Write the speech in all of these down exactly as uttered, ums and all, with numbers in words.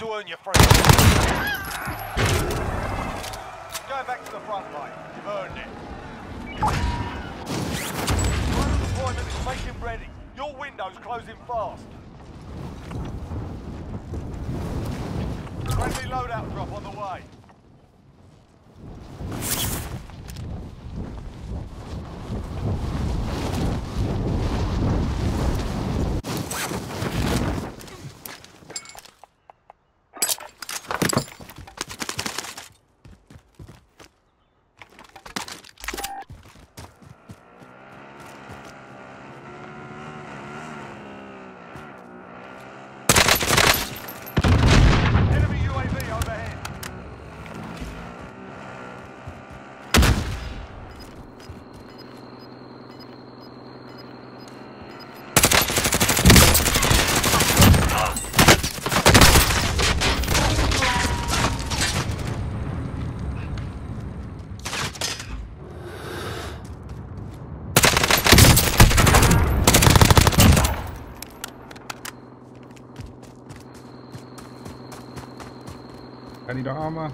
to earn your freedom. Going back to the front line. You've earned it. Final deployment is making ready. Your window's closing fast. Friendly loadout drop on the way. I need armor.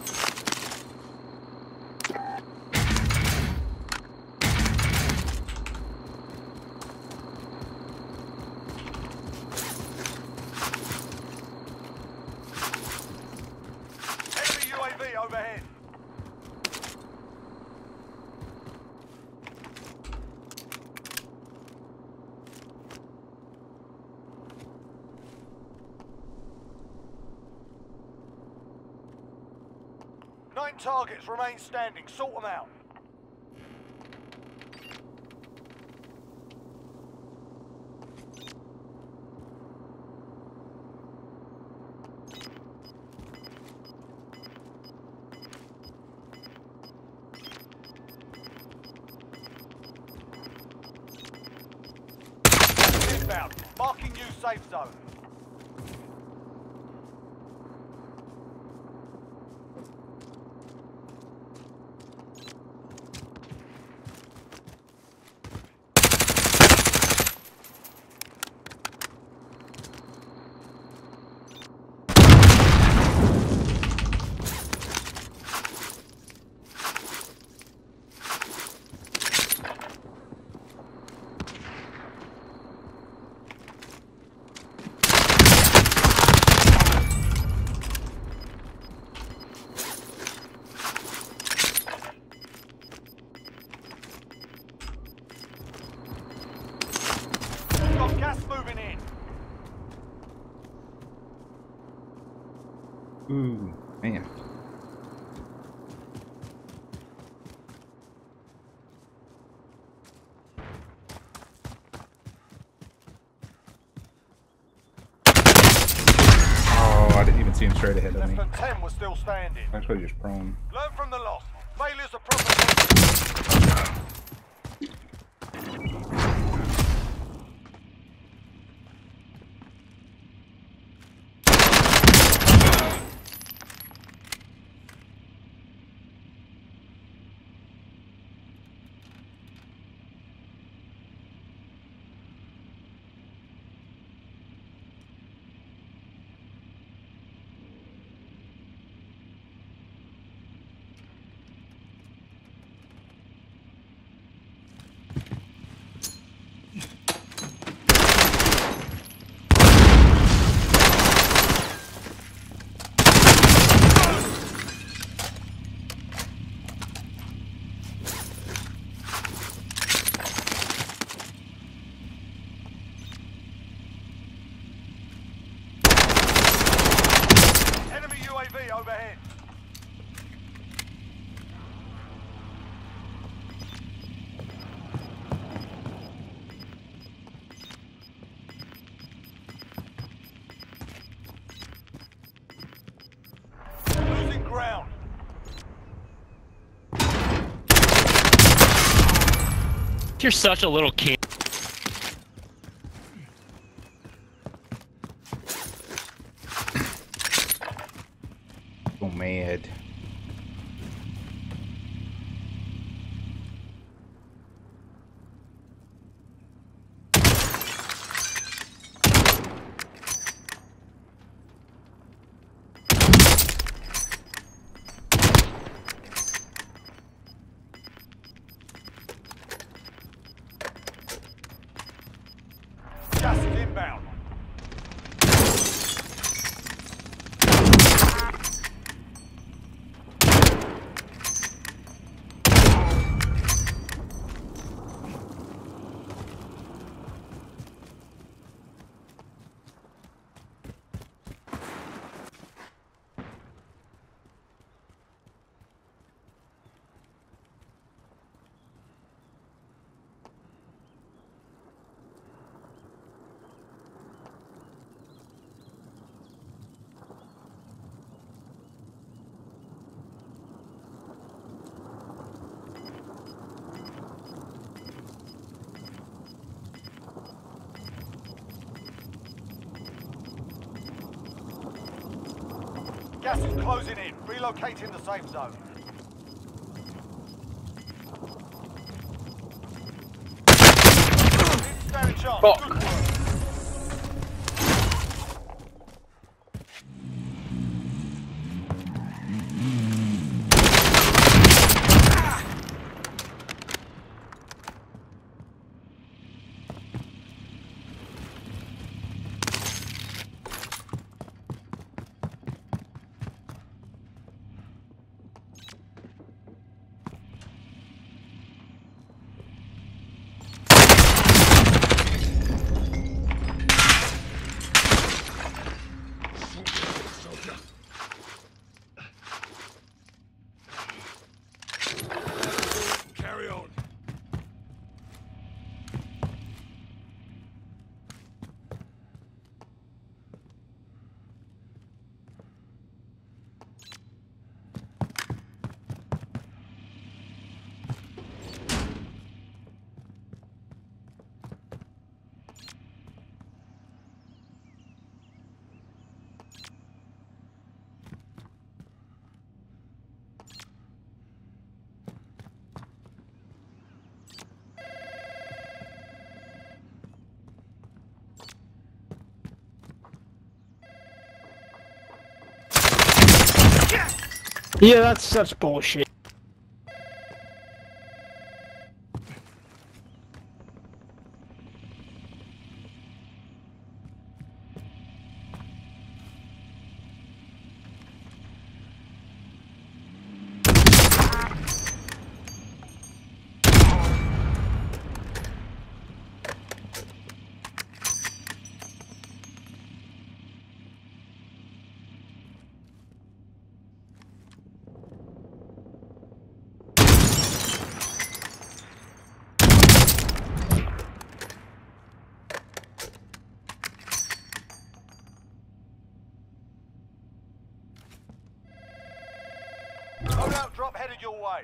Enemy U A V overhead. Nine targets remain standing. Sort them out. Inbound. Marking new safe zone. Gas moving in. Ooh, man. Oh, I didn't even see him straight ahead of Less me. than ten was still standing. Actually, just prone. Learn from the loss. Failure's a problem. Overhead. Losing ground. You're such a little kid. So mad. Gas is closing in. Relocating the safe zone. Stand a chance. Fuck. Good work. Carry on. Yeah, that's such bullshit. Loadout drop headed your way.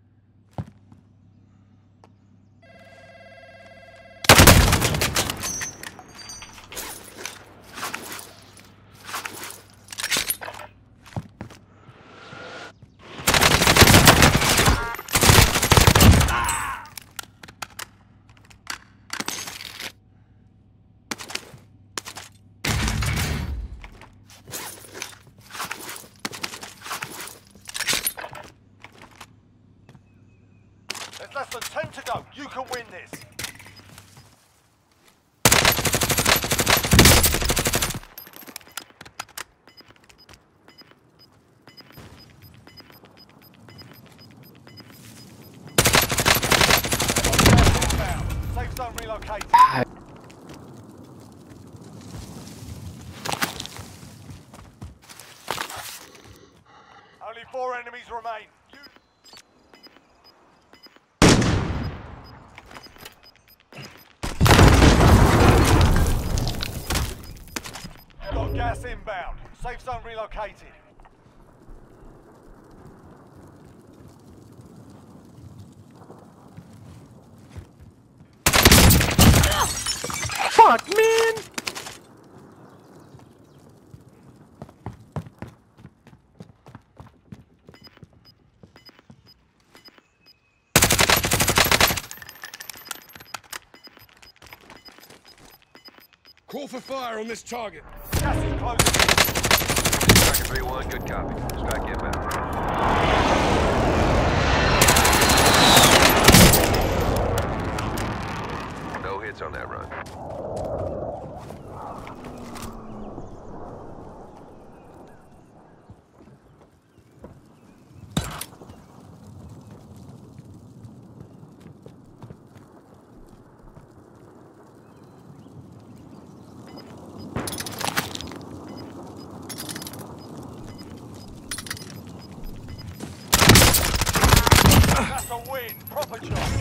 There's less than ten to go. You can win this. Safe zone relocated. Only four enemies remain. You got gas inbound. Safe zone relocated. Fuck, man! Call for fire on this target. Gas is closing. Tracker three one, good copy. Strike inbound. No hits on that run. That's a win. Proper job.